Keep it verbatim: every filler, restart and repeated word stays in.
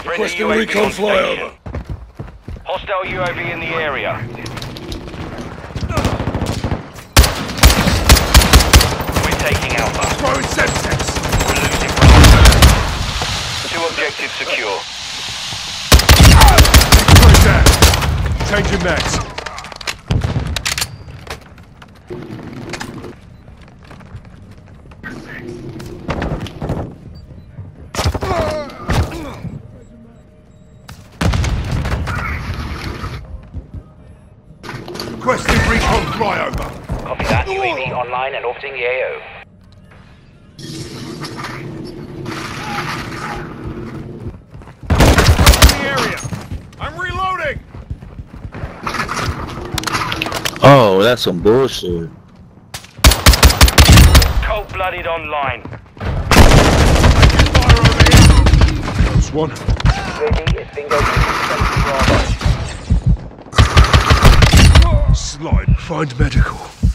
Requesting recon flyover. Hostile U A V in the area. We're taking Alpha. Throwing Sadistic. We're losing Bravo. Two objectives secure. Straight down. Changing mags. Requesting recon flyover. Copy that. U A V online and orbiting the A O. In the area. I'm reloading. Oh, that's some bullshit. Cold-blooded online. Fire over here. Close one. U A V is bingo. Slide. Find medical.